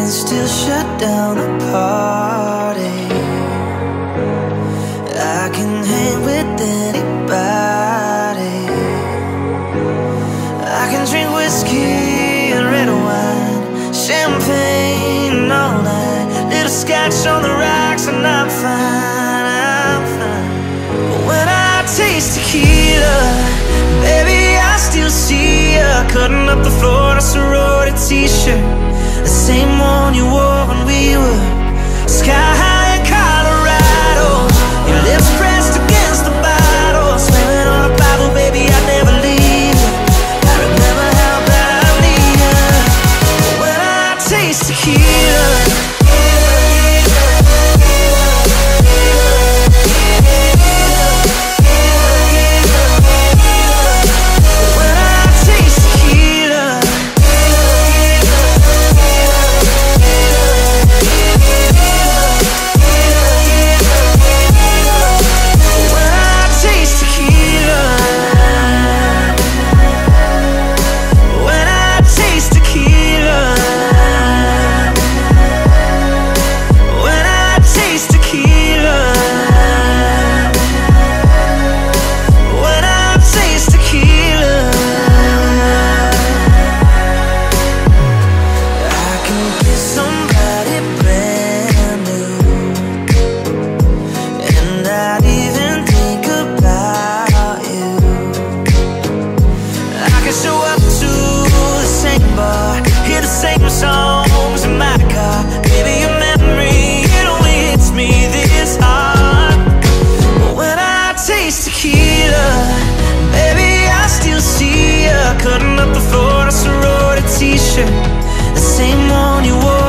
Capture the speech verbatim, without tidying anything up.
still shut down the party. I can hang with anybody. I can drink whiskey and red wine, champagne all night, little scotch on the rocks, and I'm fine, I'm fine. But when I taste tequila, baby, I still see ya cutting up the floor in a sorority t-shirt, the same one you wore when we were sky high in Colorado. Your lips pressed against the bottle, swimming on a Bible, baby, I'd never leave you. I remember how bad I need you. But when I taste tequila, cutting up the floor in a sorority t-shirt, the same one you wore